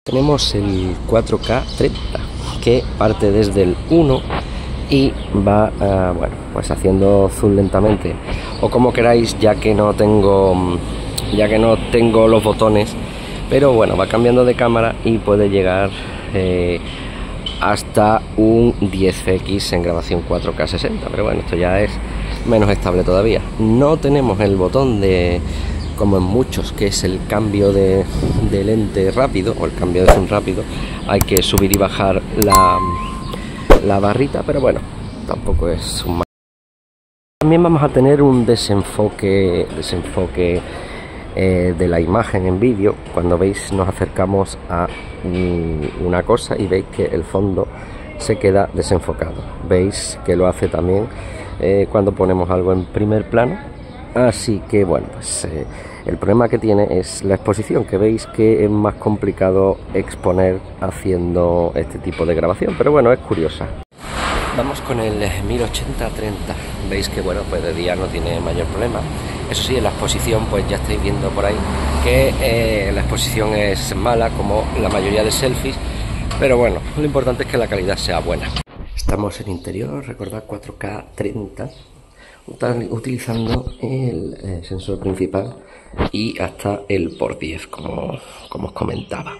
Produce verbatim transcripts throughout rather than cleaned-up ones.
Tenemos el cuatro K treinta que parte desde el uno y va uh, bueno, pues haciendo zoom lentamente o como queráis, ya que no tengo ya que no tengo los botones, pero bueno, va cambiando de cámara y puede llegar eh, hasta un diez equis en grabación cuatro K sesenta, pero bueno, esto ya es menos estable todavía. No tenemos el botón de, como en muchos, que es el cambio de, de lente rápido o el cambio de zoom rápido. Hay que subir y bajar la, la barrita, pero bueno, tampoco es un mal. También vamos a tener un desenfoque, desenfoque eh, de la imagen en vídeo. Cuando veis, nos acercamos a mm, una cosa y veis que el fondo se queda desenfocado. Veis que lo hace también eh, cuando ponemos algo en primer plano. Así que bueno, pues eh, el problema que tiene es la exposición, que veis que es más complicado exponer haciendo este tipo de grabación, pero bueno, es curiosa. Vamos con el mil ochenta treinta. Veis que bueno, pues de día no tiene mayor problema. Eso sí, en la exposición pues ya estáis viendo por ahí que eh, la exposición es mala, como la mayoría de selfies, pero bueno, lo importante es que la calidad sea buena. Estamos en interior, recordad cuatro K treinta, utilizando el eh, sensor principal y hasta el por diez, como, como os comentaba.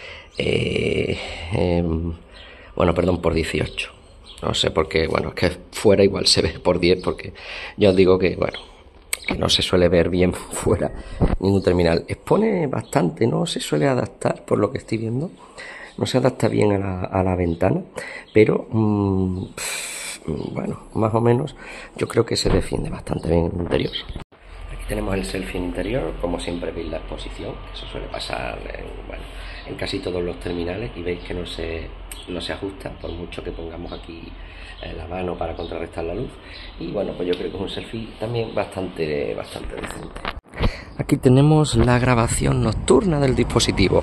Eh, eh, bueno, perdón, por dieciocho. No sé por qué, bueno, es que fuera igual se ve por diez, porque ya os digo que, bueno, que no se suele ver bien fuera ningún terminal. Expone bastante, no se suele adaptar, por lo que estoy viendo, no se adapta bien a la, a la ventana, pero mmm, bueno, más o menos yo creo que se defiende bastante bien en el interior. Aquí tenemos el selfie en interior, como siempre veis la exposición, que eso suele pasar en, bueno, en casi todos los terminales, y veis que no se, no se ajusta por mucho que pongamos aquí eh, la mano para contrarrestar la luz. Y bueno, pues yo creo que es un selfie también bastante, bastante decente. Aquí tenemos la grabación nocturna del dispositivo.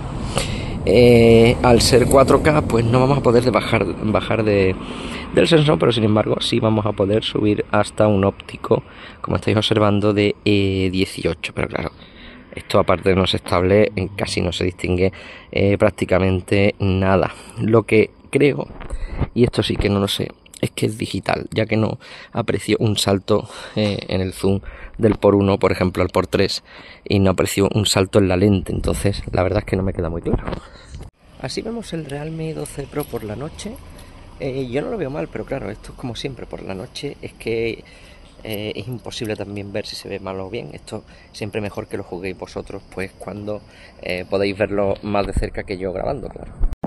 Eh, al ser cuatro K pues no vamos a poder bajar, bajar de, del sensor, pero sin embargo sí vamos a poder subir hasta un óptico, como estáis observando, de eh, dieciocho, pero claro, esto aparte de no ser estable, casi no se distingue eh, prácticamente nada. Lo que creo, y esto sí que no lo sé, es que es digital, ya que no aprecio un salto eh, en el zoom del por uno, por ejemplo, al por tres, y no aprecio un salto en la lente. Entonces la verdad es que no me queda muy claro. Así vemos el Realme doce Pro por la noche. Eh, yo no lo veo mal, pero claro, esto es como siempre, por la noche es que eh, es imposible también ver si se ve mal o bien. Esto siempre mejor que lo juguéis vosotros, pues cuando eh, podéis verlo más de cerca que yo grabando, claro.